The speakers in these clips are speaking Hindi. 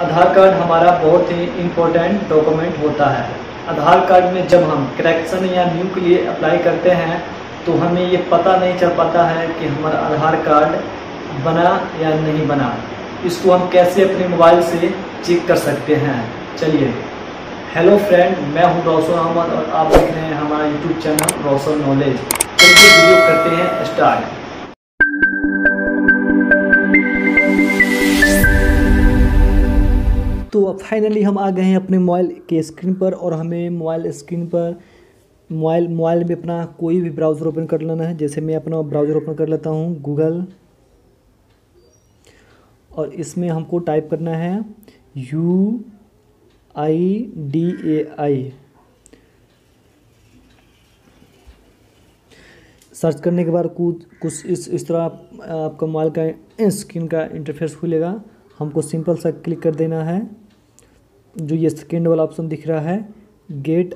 आधार कार्ड हमारा बहुत ही इम्पोर्टेंट डॉक्यूमेंट होता है। आधार कार्ड में जब हम करेक्शन या न्यू के लिए अप्लाई करते हैं तो हमें ये पता नहीं चल पाता है कि हमारा आधार कार्ड बना या नहीं बना। इसको हम कैसे अपने मोबाइल से चेक कर सकते हैं। चलिए, हेलो फ्रेंड, मैं हूं रोशन अहमद और आप देख रहे हैं हमारा यूट्यूब चैनल रोशन नॉलेज। चलिए वीडियो करते हैं स्टार्ट। तो फाइनली हम आ गए हैं अपने मोबाइल के स्क्रीन पर और हमें मोबाइल स्क्रीन पर मोबाइल में अपना कोई भी ब्राउज़र ओपन कर लेना है। जैसे मैं अपना ब्राउज़र ओपन कर लेता हूँ गूगल, और इसमें हमको टाइप करना है UIDAI। सर्च करने के बाद कुछ इस तरह आपका मोबाइल का स्क्रीन का इंटरफेस खुलेगा। हमको सिंपल सा क्लिक कर देना है। जो ये सेकेंड वाला ऑप्शन दिख रहा है, गेट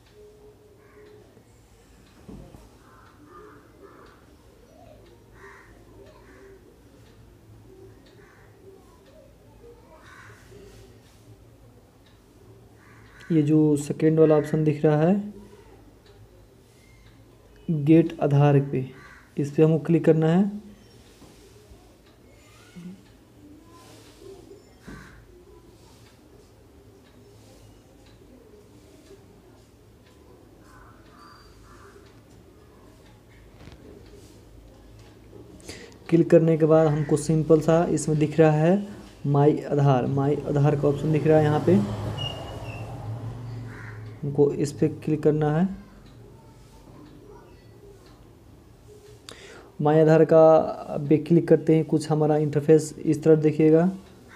ये जो सेकेंड वाला ऑप्शन दिख रहा है गेट आधार पे, इस पे हमको क्लिक करना है। क्लिक करने के बाद हमको सिंपल सा इसमें दिख रहा है माई आधार का ऑप्शन दिख रहा है। यहाँ पे हमको इस पे क्लिक करना है। माई आधार का पे क्लिक करते ही कुछ हमारा इंटरफेस इस तरह दिखेगा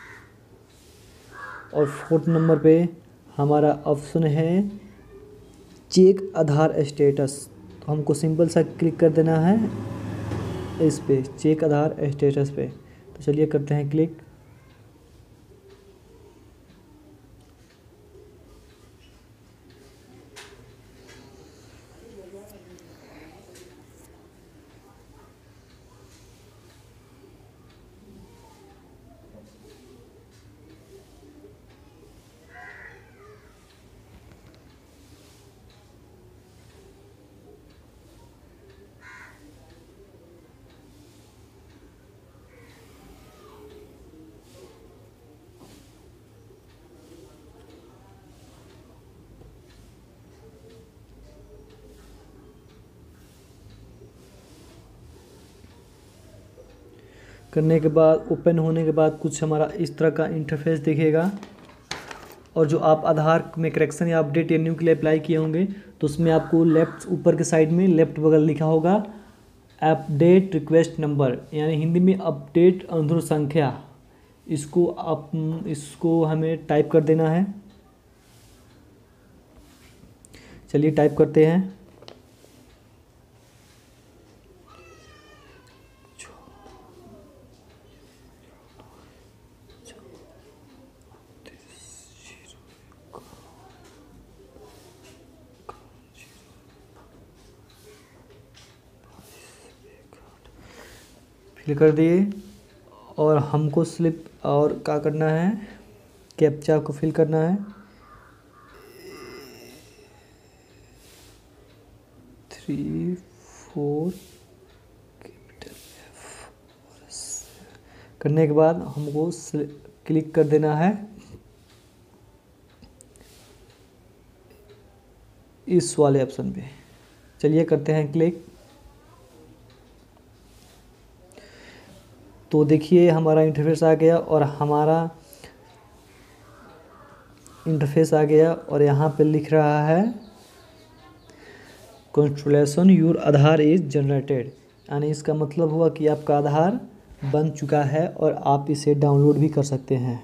और 4th नंबर पे हमारा ऑप्शन है चेक आधार स्टेटस। तो हमको सिंपल सा क्लिक कर देना है इस पे, चेक आधार स्टेटस पे। तो चलिए करते हैं क्लिक। करने के बाद ओपन होने के बाद कुछ हमारा इस तरह का इंटरफेस दिखेगा। और जो आप आधार में करेक्शन या अपडेट या न्यू के लिए अप्लाई किए होंगे तो उसमें आपको लेफ्ट ऊपर के साइड में लेफ्ट बगल लिखा होगा अपडेट रिक्वेस्ट नंबर, यानी हिंदी में अपडेट अनुरोध संख्या। इसको हमें टाइप कर देना है। चलिए टाइप करते हैं। फिल कर दिए और हमको स्लिप और क्या करना है, कैप्चा को फिल करना है। 3 4 कैपिटल F करने के बाद हमको क्लिक कर देना है इस वाले ऑप्शन पे। चलिए करते हैं क्लिक। तो देखिए हमारा इंटरफेस आ गया और यहाँ पे लिख रहा है congratulation your Aadhaar is generated, यानी इसका मतलब हुआ कि आपका आधार बन चुका है और आप इसे डाउनलोड भी कर सकते हैं।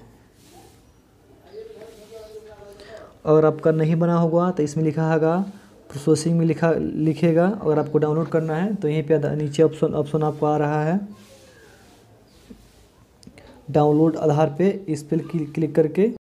और आपका नहीं बना होगा तो इसमें लिखा होगा प्रोसेसिंग में लिखेगा। अगर आपको डाउनलोड करना है तो यहीं पे नीचे ऑप्शन आपको आ रहा है डाउनलोड आधार पे, इस पर क्लिक करके